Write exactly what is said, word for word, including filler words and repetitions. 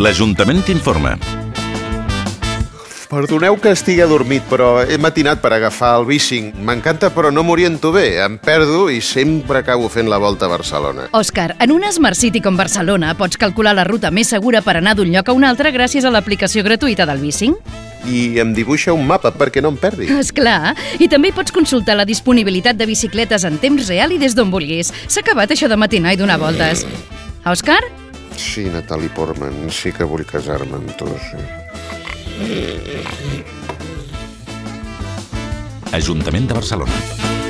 L'Ajuntament t'informa. Perdoneu que estigui adormit, però he matinat per agafar el bici. M'encanta, però no m'oriento bé. Em perdo i sempre acabo fent la volta a Barcelona. Òscar, en una Smart City com Barcelona pots calcular la ruta més segura per anar d'un lloc a un altre gràcies a l'aplicació gratuïta del Bicing. I em dibuixa un mapa perquè no em perdi. Esclar, i també pots consultar la disponibilitat de bicicletes en temps real i des d'on vulguis. S'ha acabat això de matinar i donar voltes. Òscar? Sí, Natalie Portman, sí que vull casar-me amb tu, sí. Ajuntament de Barcelona.